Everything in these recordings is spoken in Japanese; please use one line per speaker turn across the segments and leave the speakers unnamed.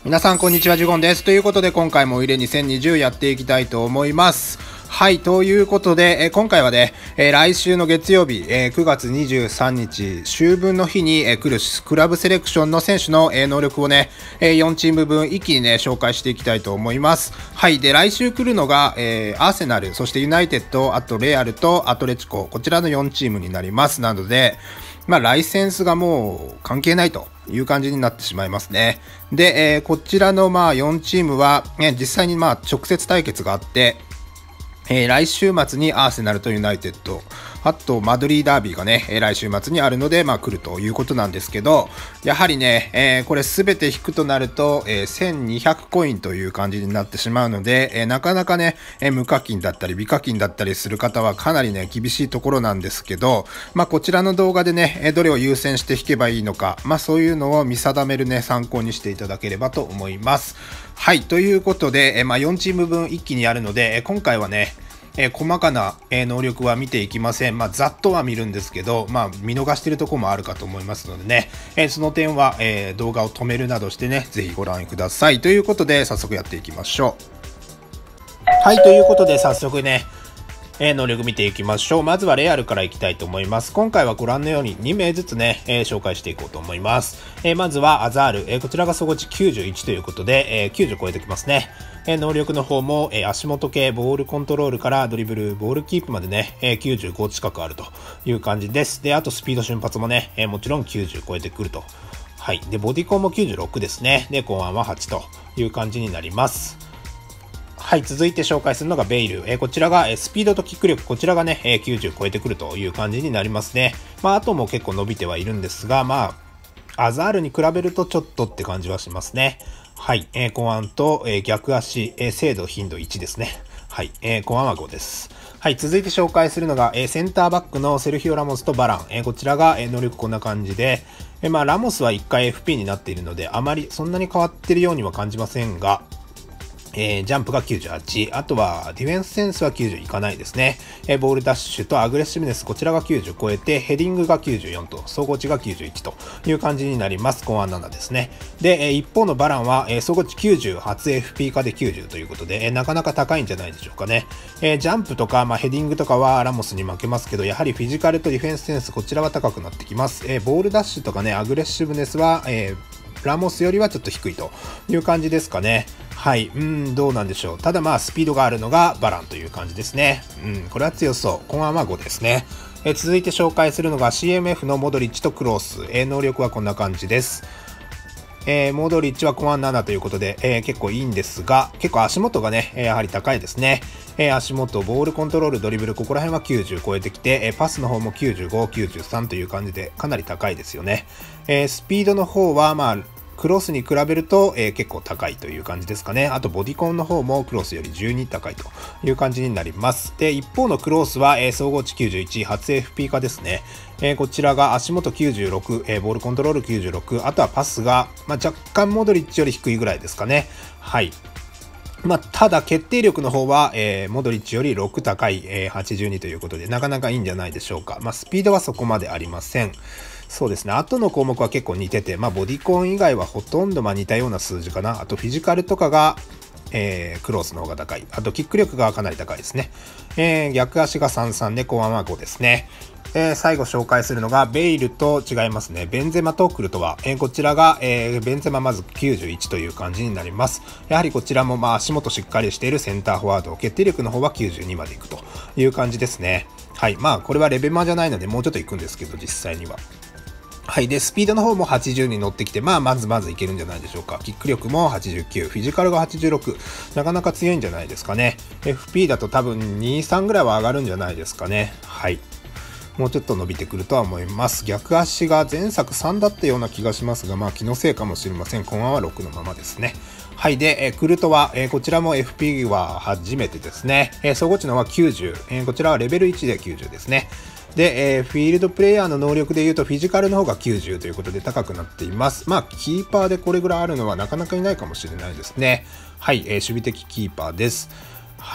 皆さんこんにちは、ジュゴンです。ということで今回も入れ2020やっていきたいと思います。はい、ということで、今回はね、来週の月曜日、9月23日、秋分の日に、来るクラブセレクションの選手の、能力をね、4チーム分一気にね、紹介していきたいと思います。はい、で、来週来るのが、アーセナル、そしてユナイテッド、あとレアルとアトレチコ、こちらの4チームになります。なので、ライセンスがもう関係ないという感じになってしまいますね。で、こちらの4チームは、実際に直接対決があって、来週末にアーセナルとユナイテッド、あとマドリーダービーがね、来週末にあるので、来るということなんですけど、やはりね、これすべて引くとなると、1200コインという感じになってしまうので、なかなかね、無課金だったり、美課金だったりする方はかなりね、厳しいところなんですけど、こちらの動画でね、どれを優先して引けばいいのか、そういうのを見定めるね、参考にしていただければと思います。はい、ということで、4チーム分一気にやるので、今回はね、細かな能力は見ていきません。ざっとは見るんですけど、見逃しているところもあるかと思いますのでね、その点は、動画を止めるなどしてね、ぜひご覧ください。ということで、早速やっていきましょう。はい、ということで、早速ね、能力見ていきましょう。まずはレアルからいきたいと思います。今回はご覧のように2名ずつね、紹介していこうと思います。まずはアザール、こちらが総合値91ということで、90超えてきますね。能力の方も、足元系、ボールコントロールからドリブル、ボールキープまでね、95近くあるという感じです。で、あとスピード瞬発もね、もちろん90超えてくると。はい。で、ボディコンも96ですね。で、後半は8という感じになります。はい、続いて紹介するのがベイル。こちらがスピードとキック力、こちらがね、90超えてくるという感じになりますね。あとも結構伸びてはいるんですが、アザールに比べるとちょっとって感じはしますね。はい、後半と逆足、精度頻度1ですね。はい、後半は5です。はい、続いて紹介するのがセンターバックのセルヒオ・ラモスとバラン。こちらが能力こんな感じで、ラモスは1回 FP になっているので、あまりそんなに変わっているようには感じませんが、ジャンプが98、あとはディフェンスセンスは90いかないですね。ボールダッシュとアグレッシブネス、こちらが90超えて、ヘディングが94と、総合値が91という感じになります。後半7ですね。で、一方のバランは、総合値90、初 FP 化で90ということで、なかなか高いんじゃないでしょうかね。ジャンプとか、ヘディングとかはラモスに負けますけど、やはりフィジカルとディフェンスセンス、こちらは高くなってきます。ボールダッシュとかね、アグレッシブネスは、ラモスよりはちょっと低いという感じですかね。はい。どうなんでしょう。ただスピードがあるのがバランという感じですね。これは強そう。後半は5ですね。続いて紹介するのが CMF のモドリッチとクロース。能力はこんな感じです。モドリッチは後半7ということで、結構いいんですが、結構足元がね、やはり高いですね。足元、ボールコントロール、ドリブル、ここら辺は90超えてきて、パスの方も95、93という感じで、かなり高いですよね。スピードの方は、クロスに比べると、結構高いという感じですかね。あとボディコンの方もクロスより12高いという感じになります。で、一方のクロースは、総合値91、初 FP 化ですね。こちらが足元96、ボールコントロール96、あとはパスが、若干モドリッチより低いぐらいですかね。はい。ただ決定力の方は、モドリッチより6高い、82ということで、なかなかいいんじゃないでしょうか。スピードはそこまでありません。そうですね。後の項目は結構似てて、ボディコン以外はほとんど似たような数字かな。あとフィジカルとかが、クロースの方が高い。あとキック力がかなり高いですね。逆足が33で後半は5ですね。最後紹介するのがベイルと違いますね。ベンゼマとクルトワ。こちらが、ベンゼマまず91という感じになります。やはりこちらも足元しっかりしているセンターフォワード。決定力の方は92までいくという感じですね。はい。これはレベマじゃないのでもうちょっといくんですけど、実際には。はい。で、スピードの方も80に乗ってきて、まずいけるんじゃないでしょうか。キック力も89、フィジカルが86、なかなか強いんじゃないですかね。FP だと多分2、3ぐらいは上がるんじゃないですかね。はい。もうちょっと伸びてくるとは思います。逆足が前作3だったような気がしますが、気のせいかもしれません。後半は6のままですね。はい。で、クルトは、こちらも FP は初めてですね。総合値の方は90、こちらはレベル1で90ですね。で、フィールドプレイヤーの能力で言うとフィジカルの方が90ということで高くなっています。キーパーでこれぐらいあるのはなかなかいないかもしれないですね。はい、守備的キーパーです。はい。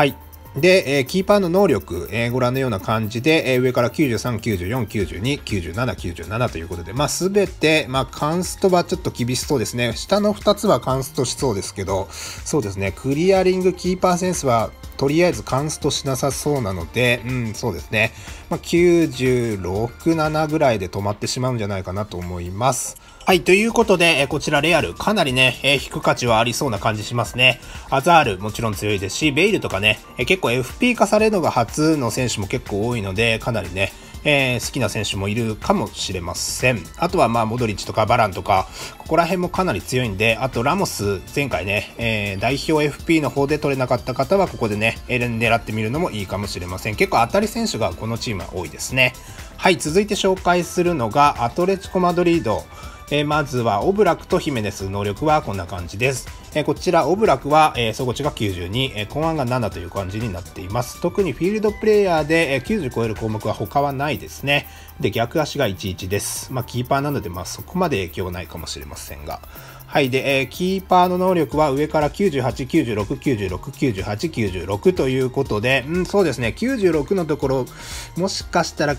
で、キーパーの能力、ご覧のような感じで、上から93、94、92、97、97ということで、すべて、カンストはちょっと厳しそうですね。下の2つはカンストしそうですけど、そうですね、クリアリング、キーパーセンスは、とりあえずカンストしなさそうなので、そうですね、96、7ぐらいで止まってしまうんじゃないかなと思います。はい、ということで、こちらレアル、かなりね、引く価値はありそうな感じしますね。アザール、もちろん強いですし、ベイルとかね、結構 FP 化されるのが初の選手も結構多いので、かなりね、好きな選手もいるかもしれません。あとはモドリッチとかバランとか、ここら辺もかなり強いんで、あとラモス、前回ね、代表 FP の方で取れなかった方は、ここでね、狙ってみるのもいいかもしれません。結構当たり選手がこのチームは多いですね。はい、続いて紹介するのが、アトレチコマドリード。まずはオブラクとヒメネス、能力はこんな感じです。こちらオブラクは、総合値が92、コンアンが7という感じになっています。特にフィールドプレイヤーで、90超える項目は他はないですね。で、逆足が11です。キーパーなので、そこまで影響ないかもしれませんが。はい。で、キーパーの能力は上から98、96、96、98、96ということで、そうですね。96のところ、もしかしたら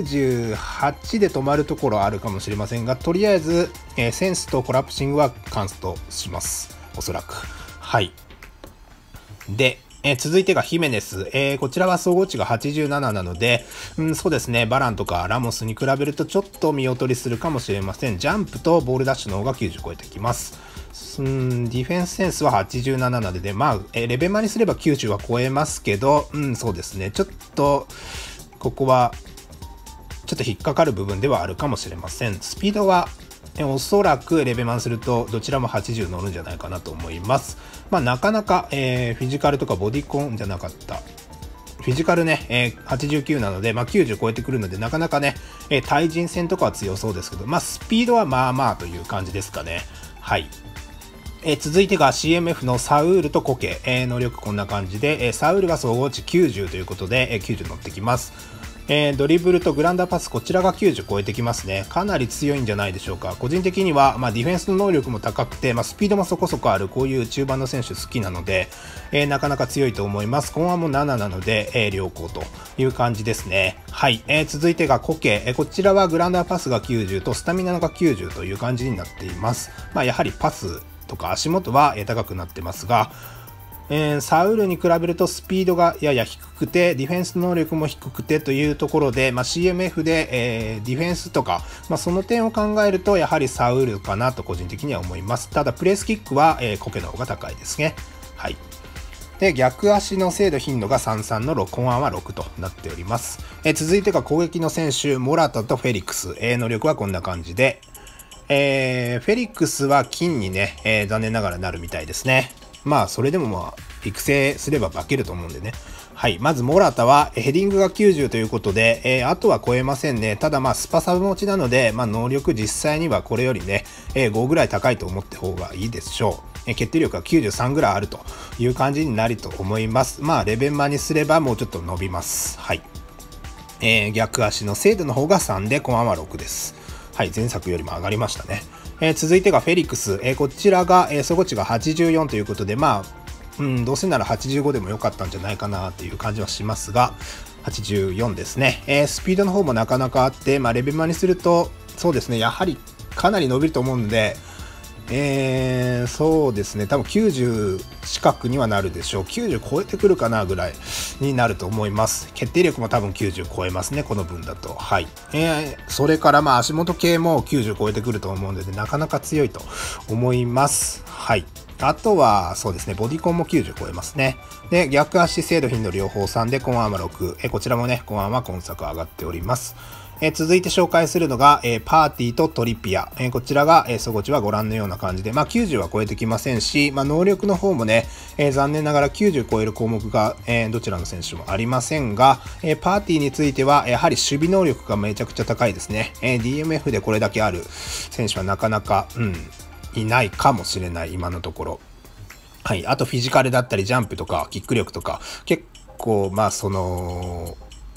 98で止まるところあるかもしれませんが、とりあえず、センスとコラプシングはカンストします。おそらく。はい。で、続いてがヒメネス。こちらは総合値が87なので、そうですね、バランとかラモスに比べるとちょっと見劣りするかもしれません。ジャンプとボールダッシュの方が90超えてきます。ディフェンスセンスは87なので、レベマにすれば90は超えますけど、そうですね、ちょっと、ここは、ちょっと引っかかる部分ではあるかもしれません。スピードは、おそらくレベマンするとどちらも80乗るんじゃないかなと思います。なかなか、フィジカルとかボディコンじゃなかった。フィジカルね、89なので、90超えてくるので、なかなかね、対人戦とかは強そうですけど、スピードはという感じですかね。はい。続いてが CMF のサウールとコケ、能力こんな感じで、サウールが総合値90ということで、90乗ってきます。ドリブルとグランダーパス、こちらが90超えてきますね。かなり強いんじゃないでしょうか。個人的には、ディフェンスの能力も高くて、スピードもそこそこある、こういう中盤の選手好きなので、なかなか強いと思います。コンアも7なので、良好という感じですね。はい。続いてがコケ、こちらはグランダーパスが90とスタミナが90という感じになっています。やはりパスとか足元は高くなってますが、サウルに比べるとスピードがやや低くて、ディフェンス能力も低くてというところで、CMF で、ディフェンスとか、その点を考えると、やはりサウルかなと個人的には思います。ただ、プレスキックは、コケの方が高いですね。はい。で、逆足の精度頻度が33の6、コンアンは6となっております。続いてが攻撃の選手、モラタとフェリックス。能力はこんな感じで、フェリックスは金にね、残念ながらなるみたいですね。それでも育成すれば化けると思うんでね。はい。まず、モラタは、ヘディングが90ということで、あとは超えませんね。ただ、スパサブ持ちなので、能力実際にはこれよりね、5ぐらい高いと思って方がいいでしょう。決定力が93ぐらいあるという感じになると思います。レベンマにすればもうちょっと伸びます。はい。逆足の精度の方が3で、コアは6です。はい。前作よりも上がりましたね。続いてがフェリックス。こちらが、総合値が84ということで、どうせなら85でも良かったんじゃないかなっていう感じはしますが、84ですね。スピードの方もなかなかあって、レベマにすると、そうですね、やはりかなり伸びると思うんで、そうですね、多分90近くにはなるでしょう。90超えてくるかなぐらいになると思います。決定力も多分90超えますね、この分だと。はい。それから足元系も90超えてくると思うので、なかなか強いと思います。はい。あとは、そうですね、ボディコンも90超えますね。で、逆足精度頻度両方3で、コンアンは6。こちらもね、コンアンは今作上がっております。続いて紹介するのが、パーティーとトリッピア。こちらが、総合値はご覧のような感じで、90は超えてきませんし、能力の方もね、残念ながら90超える項目が、どちらの選手もありませんが、パーティーについては、やはり守備能力がめちゃくちゃ高いですね。DMF でこれだけある選手はなかなか、いないかもしれない、今のところ。はい。あと、フィジカルだったり、ジャンプとか、キック力とか、結構、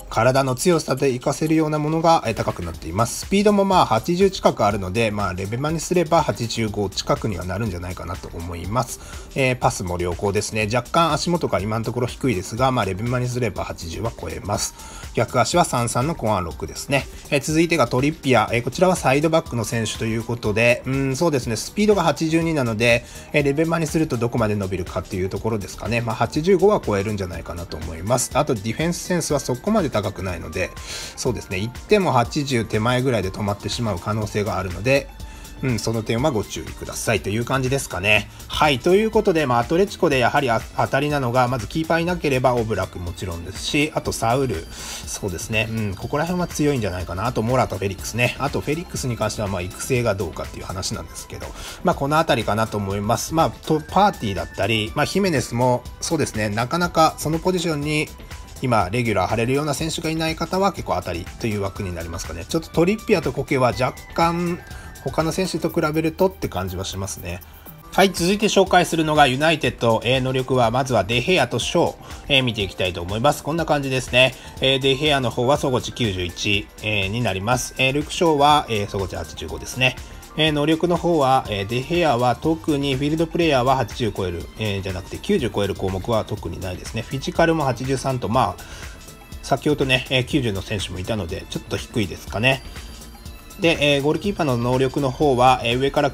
体の強さで活かせるようなものが高くなっています。スピードも80近くあるので、レベマにすれば85近くにはなるんじゃないかなと思います。パスも良好ですね。若干足元が今のところ低いですが、レベマにすれば80は超えます。逆足は33のコアン6ですね。続いてがトリッピア。こちらはサイドバックの選手ということで、そうですね、スピードが82なので、レベマにするとどこまで伸びるかっていうところですかね。85は超えるんじゃないかなと思います。あとディフェンスセンスはそこまで高くないので、そうですね、行っても80手前ぐらいで止まってしまう可能性があるので、その点はご注意くださいという感じですかね。はい。ということで、アトレチコでやはり当たりなのが、まずキーパーいなければオブラクもちろんですし、あとサウル、そうですね、ここら辺は強いんじゃないかな。あとモラとフェリックスね。あとフェリックスに関しては育成がどうかっていう話なんですけど、このあたりかなと思います。パーティーだったり、ヒメネスもそうですね、なかなかそのポジションに今レギュラー張れるような選手がいない方は結構当たりという枠になりますかね。ちょっとトリッピアとコケは若干他の選手と比べるとって感じはしますね。はい、続いて紹介するのがユナイテッド、能力はまずはデヘアとショー、見ていきたいと思います。こんな感じですね。デヘアの方は総値91、になります。ルクショーは、総値85ですね。能力の方は、デヘアは特にフィールドプレイヤーは80超える、じゃなくて90超える項目は特にないですね。フィジカルも83と、先ほどね、90の選手もいたので、ちょっと低いですかね。で、ゴールキーパーの能力の方は、上から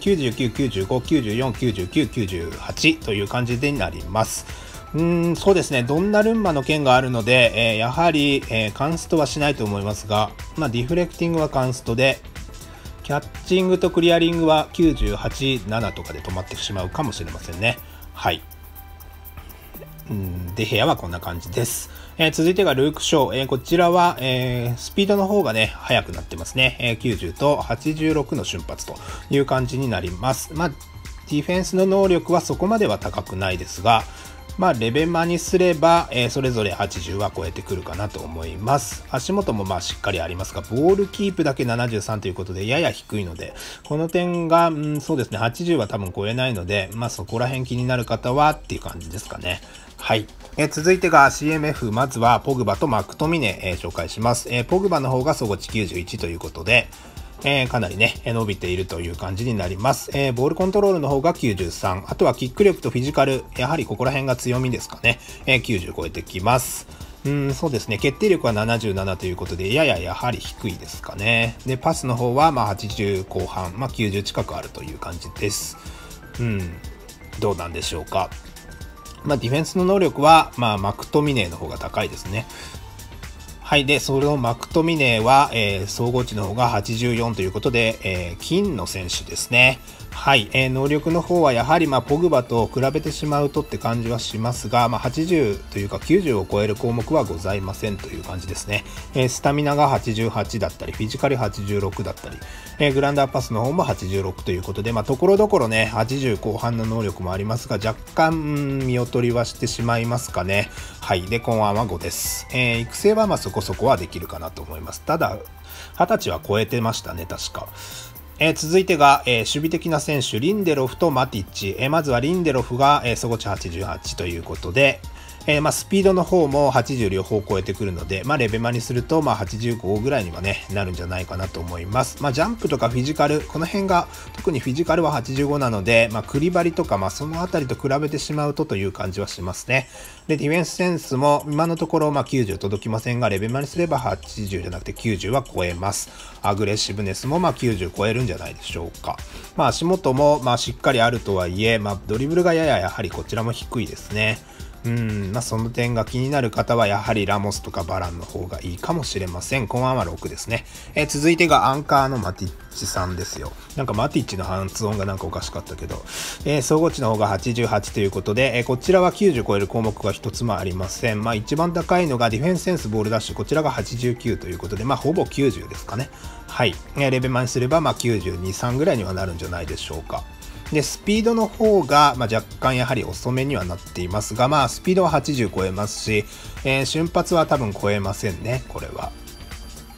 99、95、94、99、98という感じになります。そうですね。ドンナルンマの件があるので、やはり、カンストはしないと思いますが、ディフレクティングはカンストで、キャッチングとクリアリングは98、7とかで止まってしまうかもしれませんね。はい。デヘアはこんな感じです。続いてがルーク・ショー。こちらは、スピードの方がね、速くなってますね。90と86の瞬発という感じになります。ディフェンスの能力はそこまでは高くないですが、レベマにすれば、それぞれ80は超えてくるかなと思います。足元もしっかりありますが、ボールキープだけ73ということで、やや低いので、この点が、そうですね、80は多分超えないので、そこら辺気になる方はっていう感じですかね。はい。続いてが CMF、まずはポグバとマクトミネ、紹介します。ポグバの方が総値91ということで、かなりね、伸びているという感じになります。ボールコントロールの方が93。あとはキック力とフィジカル。やはりここら辺が強みですかね。90超えてきます。そうですね。決定力は77ということで、やはり低いですかね。で、パスの方は80後半、90近くあるという感じです。どうなんでしょうか。ディフェンスの能力は、マクトミネーの方が高いですね。はい。で、そのマクトミネーは、総合値の方が84ということで、金の選手ですね。はい。能力の方はやはり、ポグバと比べてしまうとって感じはしますが、80というか90を超える項目はございませんという感じですね。スタミナが88だったり、フィジカル86だったり、グランダーパスの方も86ということで、ところどころね、80後半の能力もありますが、若干、見劣りはしてしまいますかね。はい。で、今腕は5です。育成はそこそこはできるかなと思います。ただ、20歳は超えてましたね、確か。続いてが、守備的な選手、リンデロフとマティッチ。まずはリンデロフが、総値88ということで、スピードの方も80両方超えてくるので、レベマにすると、85ぐらいにはね、なるんじゃないかなと思います。ジャンプとかフィジカル、この辺が、特にフィジカルは85なので、クリバリとか、そのあたりと比べてしまうという感じはしますね。で、ディフェンスセンスも、今のところ、90届きませんが、レベマにすれば80じゃなくて90は超えます。アグレッシブネスも、90超えるんじゃないでしょうか。足元も、しっかりあるとはいえ、ドリブルがやはりこちらも低いですね。その点が気になる方はやはりラモスとかバランの方がいいかもしれません。今腕は6ですね。続いてがアンカーのマティッチさんですよ。マティッチの発音がおかしかったけど、総合値の方が88ということで、こちらは90超える項目が一つもありません。一番高いのがディフェンスセンスボールダッシュ、こちらが89ということで、ほぼ90ですかね。はい。レベマにすれば92、3ぐらいにはなるんじゃないでしょうか。で、スピードの方が、若干やはり遅めにはなっていますが、スピードは80超えますし、瞬発は多分超えませんね、これは。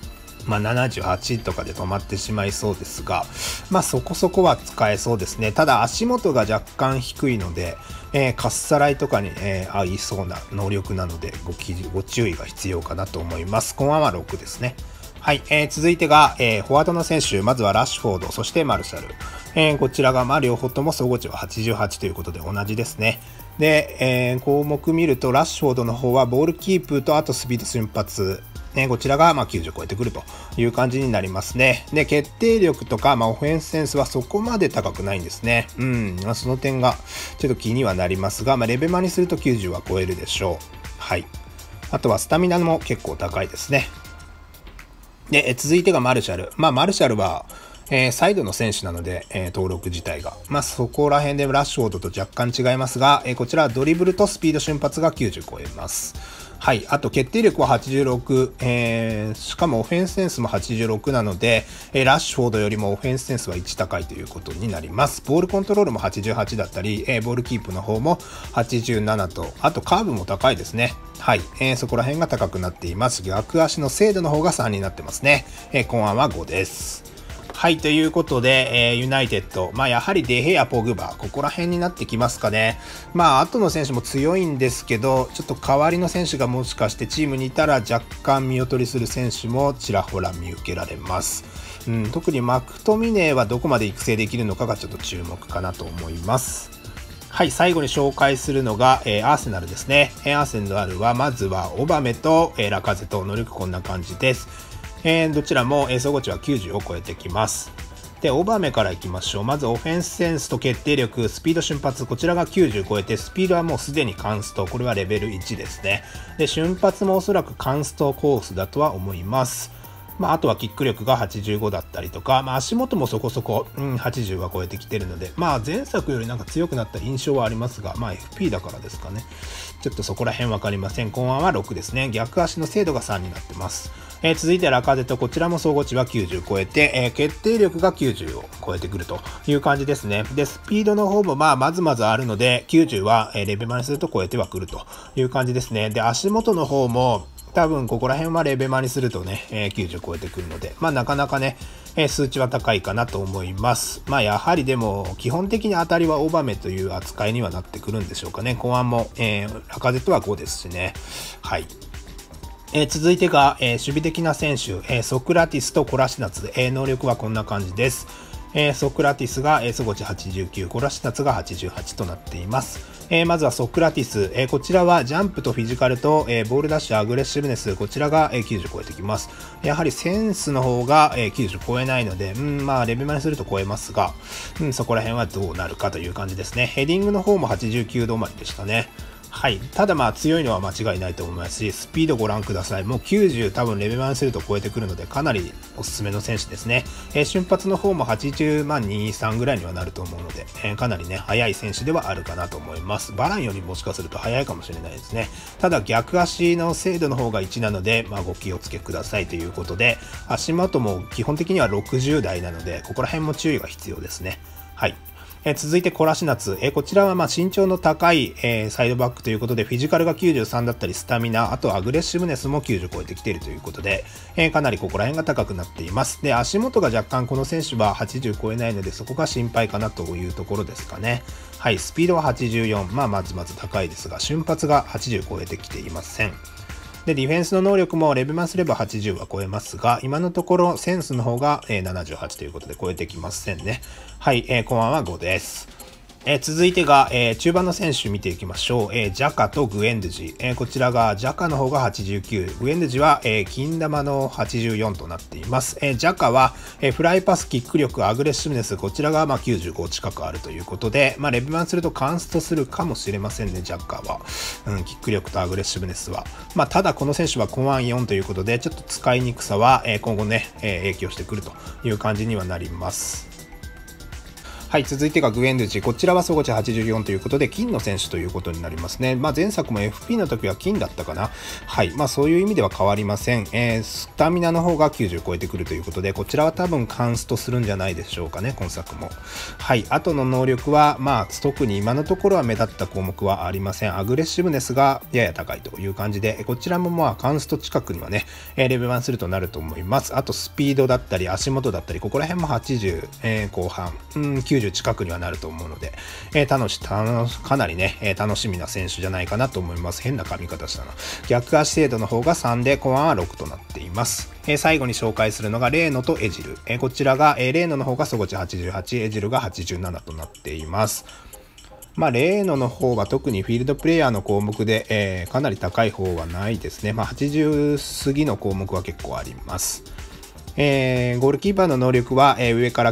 78とかで止まってしまいそうですが、そこそこは使えそうですね。ただ足元が若干低いので、かっさらいとかに、合いそうな能力なのでご注意が必要かなと思います。こんばんは6ですね。はい、続いてが、フォワードの選手、まずはラッシュフォード、そしてマルシャル。こちらが両方とも総合値は88ということで同じですね。で、項目見るとラッシュフォードの方はボールキープとあとスピード瞬発。こちらが90超えてくるという感じになりますね。で、決定力とか、オフェンスセンスはそこまで高くないんですね。その点がちょっと気にはなりますが、レベマにすると90は超えるでしょう。はい。あとはスタミナも結構高いですね。で、続いてがマルシャル。マルシャルは、サイドの選手なので、登録自体が。そこら辺でラッシュフォードと若干違いますが、こちらはドリブルとスピード瞬発が90超えます。はい。あと、決定力は86、しかもオフェンスセンスも86なので、ラッシュフォードよりもオフェンスセンスは1高いということになります。ボールコントロールも88だったり、ボールキープの方も87と、あとカーブも高いですね。はい。そこら辺が高くなっています。逆足の精度の方が3になってますね。後半は5です。はい、ということで、ユナイテッド、やはりデヘア、ポグバ、ここら辺になってきますかね。後の選手も強いんですけど、ちょっと代わりの選手がもしかしてチームにいたら若干見劣りする選手もちらほら見受けられます。特にマクトミネーはどこまで育成できるのかがちょっと注目かなと思います。はい、最後に紹介するのが、アーセナルですね。アーセナルは、まずはオバメと、ラカゼと能力こんな感じです。どちらも総合値は90を超えてきます。で、オバメからいきましょう。まずオフェンスセンスと決定力、スピード瞬発、こちらが90超えて、スピードはもうすでにカンスト、これはレベル1ですね。で、瞬発もおそらくカンストコースだとは思います。あとはキック力が85だったりとか、足元もそこそこ、80は超えてきてるので、前作よりなんか強くなった印象はありますが、FP だからですかね。ちょっとそこら辺わかりません。後半は6ですね。逆足の精度が3になってます。続いてラカゼとこちらも総合値は90超えて、決定力が90を超えてくるという感じですね。で、スピードの方もまずまずあるので、90はレベマにすると超えてはくるという感じですね。で、足元の方も、多分ここら辺はレベマにするとね、90超えてくるので、なかなかね、数値は高いかなと思います。やはりでも、基本的に当たりはオバメという扱いにはなってくるんでしょうかね。後半も、ラカゼットは5ですしね。はい。続いてが、守備的な選手、ソクラティスとコラシナツ、能力はこんな感じです。ソクラティスが総合値89、コラシナツが88となっています。まずはソクラティス、こちらはジャンプとフィジカルと、ボールダッシュ、アグレッシブネス、こちらが90超えてきます。やはりセンスの方が90超えないので、レベルまですると超えますが、そこら辺はどうなるかという感じですね。ヘディングの方も89止まりでしたね。はい。ただ強いのは間違いないと思いますし、スピードご覧ください。もう90多分レベル1すると超えてくるので、かなりおすすめの選手ですね。瞬発の方も80万23ぐらいにはなると思うので、かなりね、速い選手ではあるかなと思います。バランよりもしかすると速いかもしれないですね。ただ逆足の精度の方が1なので、ご気をつけくださいということで、足元も基本的には60代なので、ここら辺も注意が必要ですね。はい。続いてコラシナツ、こちらは身長の高い、サイドバックということで、フィジカルが93だったりスタミナ、あとはアグレッシブネスも90超えてきているということで、かなりここら辺が高くなっています。で、足元が若干この選手は80超えないので、そこが心配かなというところですかね。はい、スピードは84、まずまず高いですが、瞬発が80超えてきていません。で、ディフェンスの能力もレベマンすれば80は超えますが、今のところセンスの方が78ということで超えてきませんね。はい、後半は5です。続いてが、中盤の選手見ていきましょう。ジャカとグエンドジ。こちらがジャカの方が89、グエンドジは、金玉の84となっています。ジャカは、フライパス、キック力、アグレッシブネス、こちらが95近くあるということで、レベマンするとカンストするかもしれませんね、ジャカは。キック力とアグレッシブネスは。ただこの選手はコアン4ということで、ちょっと使いにくさは、今後ね、影響してくるという感じにはなります。 はい、続いてがグエンドゥジ。こちらは総合値84ということで、金の選手ということになりますね。前作も FP の時は金だったかな。はい、そういう意味では変わりません。スタミナの方が90超えてくるということで、こちらは多分カンストするんじゃないでしょうかね、今作も。はい、あとの能力は、特に今のところは目立った項目はありません。アグレッシブネスがやや高いという感じで、こちらもカンスト近くにはね、レベル1するとなると思います。あとスピードだったり足元だったり、ここら辺も80、後半、90近くにはなると思うので、かなりね、楽しみな選手じゃないかなと思います。変な噛み方したな。逆足精度の方が3で、後半は6となっています。最後に紹介するのがレーノとエジル。こちらが、レーノの方が総合値88、エジルが87となっています。レーノの方は特にフィールドプレイヤーの項目で、かなり高い方はないですね。80過ぎの項目は結構あります。ゴールキーパーの能力は、上から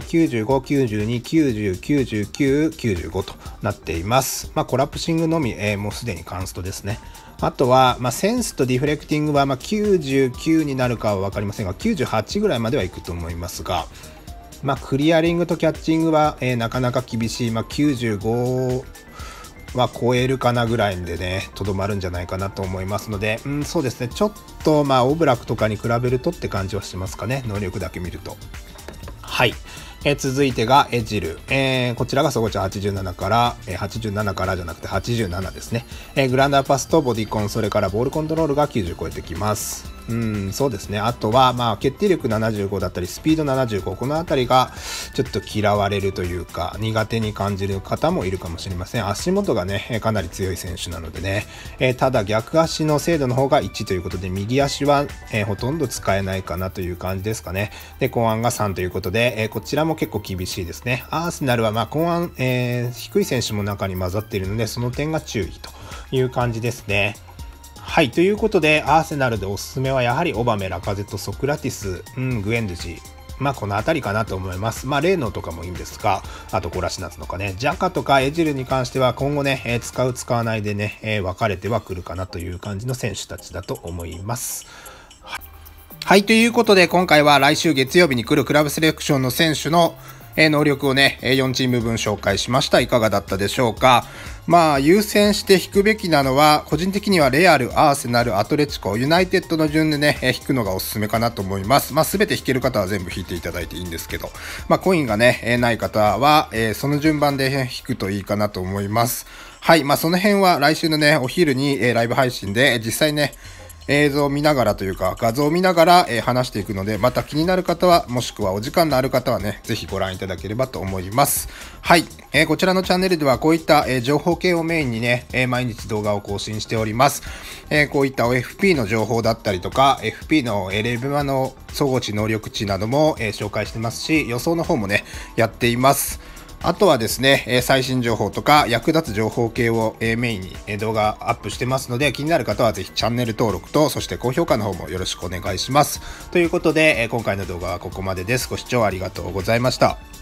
95、92、90、99、95となっています。コラプシングのみ、もうすでにカンストですね。あとは、センスとディフレクティングは、99になるかは分かりませんが、98ぐらいまではいくと思いますが、クリアリングとキャッチングは、なかなか厳しい。95は超えるかなぐらいでね、とどまるんじゃないかなと思いますので、そうですね、ちょっとオブラクとかに比べるとって感じはしますかね、能力だけ見ると。はい。続いてがエジル。こちらが総合値87から、87からじゃなくて87ですね。グランダーパスとボディコン、それからボールコントロールが90超えてきます。そうですね。あとは、決定力75だったり、スピード75。このあたりが、ちょっと嫌われるというか、苦手に感じる方もいるかもしれません。足元がね、かなり強い選手なのでね。ただ、逆足の精度の方が1ということで、右足は、ほとんど使えないかなという感じですかね。で、後半が3ということで、こちらも結構厳しいですね。アーセナルは、後半、低い選手も中に混ざっているので、その点が注意という感じですね。はい。ということで、アーセナルでおすすめはやはりオバメ、ラカゼット、ソクラティス、グエンドゥジ。このあたりかなと思います。レーノとかもいいんですが、あとコラシナツとかね、ジャカとかエジルに関しては今後ね、使う使わないでね、分かれてはくるかなという感じの選手たちだと思います。はい。ということで、今回は来週月曜日に来るクラブセレクションの選手の能力をね、4チーム分紹介しました。いかがだったでしょうか。優先して引くべきなのは、個人的にはレアル、アーセナル、アトレチコ、ユナイテッドの順でね、引くのがおすすめかなと思います。すべて引ける方は全部引いていただいていいんですけど、コインがね、ない方は、その順番で引くといいかなと思います。はい。その辺は来週のね、お昼にライブ配信で、実際ね、映像を見ながらというか画像を見ながら、話していくので、また気になる方はもしくはお時間のある方はね、ぜひご覧いただければと思います。はい、こちらのチャンネルではこういった、情報系をメインにね、毎日動画を更新しております。こういった FP の情報だったりとか FP のレベルの総合値能力値なども、紹介してますし、予想の方もねやっています。あとはですね、最新情報とか役立つ情報系をメインに動画アップしてますので、気になる方はぜひチャンネル登録と、そして高評価の方もよろしくお願いします。ということで、今回の動画はここまでです。ご視聴ありがとうございました。